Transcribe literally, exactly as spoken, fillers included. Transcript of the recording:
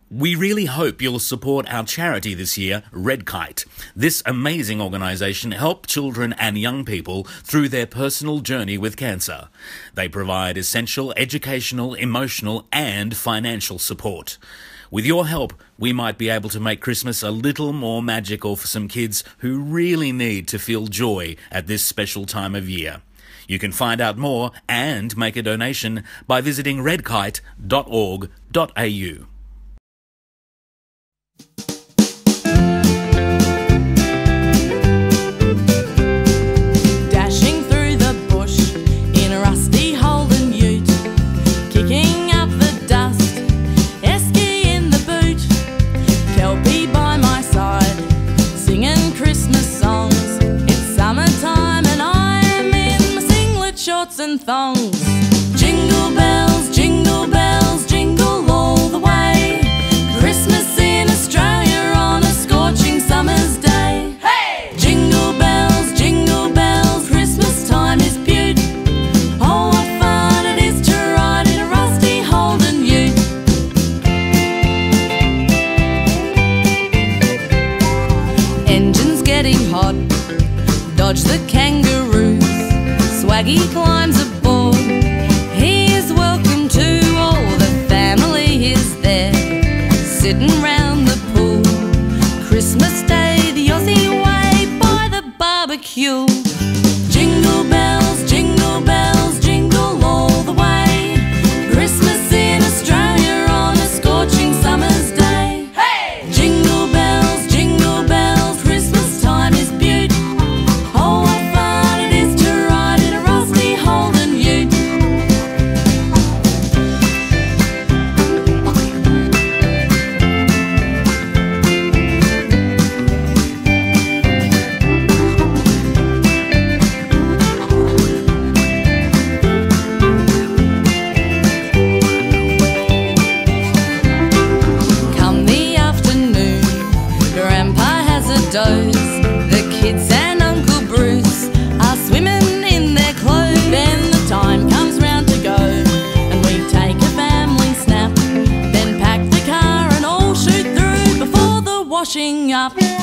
We really hope you'll support our charity this year, Redkite. This amazing organisation helps children and young people through their personal journey with cancer. They provide essential educational, emotional and financial support. With your help, we might be able to make Christmas a little more magical for some kids who really need to feel joy at this special time of year. You can find out more and make a donation by visiting redkite dot org dot a u. Dashing through the bush in a rusty Holden ute, kicking up the dust, esky in the boot, Kelpie by my side, singing Christmas songs. It's summertime and I am in my singlet, shorts and thongs. Jingle bells, jingle bells, jingle all the way. Christmas in Australia on a scorching summer's day. Hey! Jingle bells, jingle bells, Christmas time is beaut. Oh, what fun it is to ride in a rusty Holden ute. Engine's getting hot, dodge the kangaroos, Swaggy climbs aboard. He is welcome to all the family is there, sitting round the pool. Christmas Day the Aussie way by the barbecue. Jingle bells, jingle bells, jingle all the way. Christmas in Australia on a scorching summer's day. Hey! Jingle bells, jingle bells, Christmas time is beaut. Oh, what fun it is to ride in a rusty Holden ute. Come the afternoon, Grandpa has a doze. The kids and Uncle Bruce are swimming in their clothes. Then the time comes round to go, and we take a family snap. Then pack the car and all shoot through before the washing up.